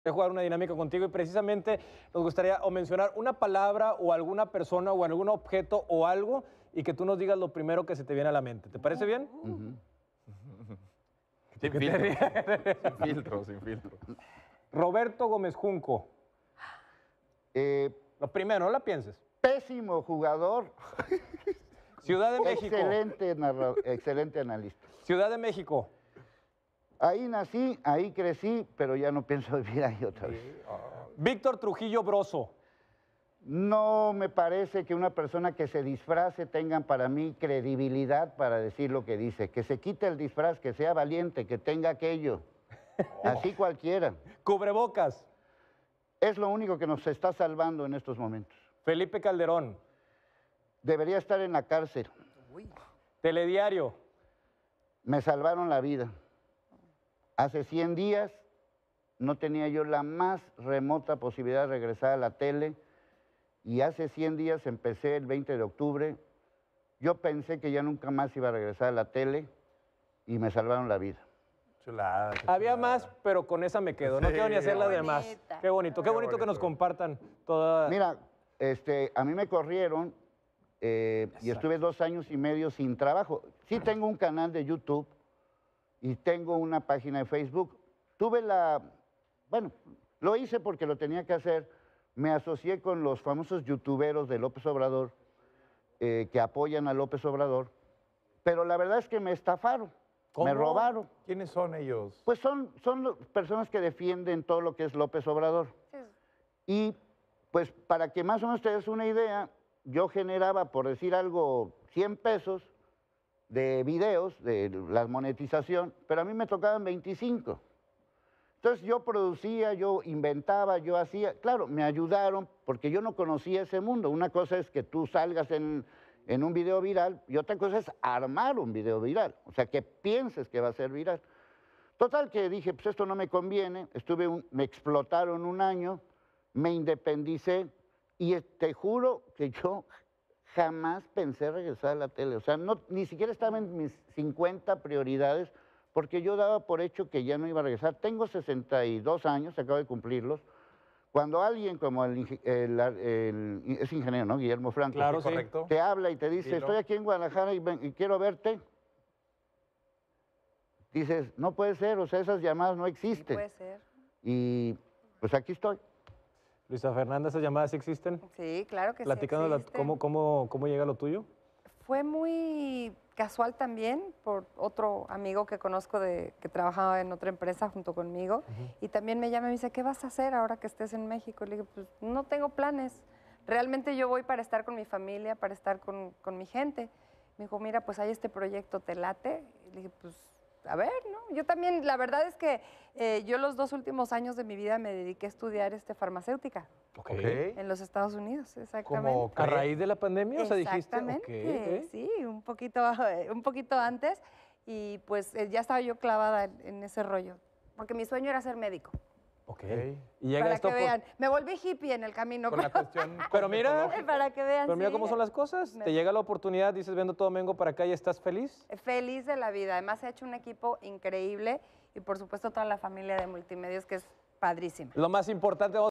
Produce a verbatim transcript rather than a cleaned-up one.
jugar una dinámica contigo y precisamente nos gustaría o mencionar una palabra o alguna persona o algún objeto o algo y que tú nos digas lo primero que se te viene a la mente. ¿Te parece bien? Uh-huh. Sin filtro, sin filtro, sin filtro. Roberto Gómez Junco. Eh, Lo primero, no la pienses. pésimo jugador. Ciudad de México. Excelente, narra- excelente analista. Ciudad de México. Ahí nací, ahí crecí, pero ya no pienso vivir ahí otra vez. Víctor Trujillo Broso. No me parece que una persona que se disfrace tenga para mí credibilidad para decir lo que dice. Que se quite el disfraz, que sea valiente, que tenga aquello. Así cualquiera. Cubrebocas. Es lo único que nos está salvando en estos momentos. Felipe Calderón. Debería estar en la cárcel. Telediario. Me salvaron la vida. Hace cien días no tenía yo la más remota posibilidad de regresar a la tele y hace cien días empecé el veinte de octubre. Yo pensé que ya nunca más iba a regresar a la tele y me salvaron la vida. Chulada. qué Había chulada. más, pero con esa me quedo. No Sí. quiero ni hacer la Qué de más. bonita. Qué bonito, qué Qué bonito que nos bonito. compartan toda... Mira, este, a mí me corrieron eh, y estuve dos años y medio sin trabajo. Sí tengo un canal de YouTube y tengo una página de Facebook. Tuve la... Bueno, lo hice porque lo tenía que hacer. Me asocié con los famosos youtuberos de López Obrador eh, que apoyan a López Obrador, pero la verdad es que me estafaron, ¿Cómo? me robaron. ¿Quiénes son ellos? Pues son, son lo- personas que defienden todo lo que es López Obrador. Y pues para que más o menos te des una idea, yo generaba, por decir algo, cien pesos de videos, de la monetización, pero a mí me tocaban veinticinco. Entonces yo producía, yo inventaba, yo hacía, claro, me ayudaron porque yo no conocía ese mundo. Una cosa es que tú salgas en, en un video viral y otra cosa es armar un video viral, o sea, que pienses que va a ser viral. Total que dije, pues esto no me conviene, estuve un- me explotaron un año, me independicé y eh, te juro que yo jamás pensé regresar a la tele. O sea, no, ni siquiera estaba en mis cincuenta prioridades porque yo daba por hecho que ya no iba a regresar. Tengo sesenta y dos años, acabo de cumplirlos. Cuando alguien como el, inge- el- el- es ingeniero, ¿no? Guillermo Franco, Claro, Sí, sí. correcto. te habla y te dice, Dilo. estoy aquí en Guadalajara y, ven- y quiero verte. Dices, no puede ser, o sea, esas llamadas no Sí, existen. puede ser. Y pues aquí estoy. Luisa Fernanda, ¿esas llamadas sí existen? Sí, claro que Platícanos sí la- existe. cómo, cómo, cómo llega lo tuyo. Fue muy casual también por otro amigo que conozco de, que trabajaba en otra empresa junto conmigo y también me llama y me dice, ¿qué vas a hacer ahora que estés en México? Le dije, pues no tengo planes. Realmente yo voy para estar con mi familia, para estar con, con mi gente. Me dijo, mira, pues hay este proyecto, ¿te late? Y le dije, pues a ver, ¿no? Yo también, la verdad es que eh, yo los dos últimos años de mi vida me dediqué a estudiar este, farmacéutica Ok. en los Estados Unidos, exactamente. Como ¿A raíz de la pandemia? O sea, dijiste, Exactamente, ok, ok. sí, un poquito, eh, un poquito antes y pues eh, ya estaba yo clavada en, en ese rollo, porque mi sueño era ser médico, Ok. Ok. Y llega para esto que por- vean. Me volví hippie en el camino, Con la pero- cuestión Pero mira, cosmetológica. para que vean. Pero mira sí, cómo son las cosas. me- Te llega la oportunidad, dices, vendo todo, vengo para acá y estás feliz. Feliz de la vida, además he hecho un equipo increíble y por supuesto toda la familia de Multimedios que es padrísima. Lo más importante,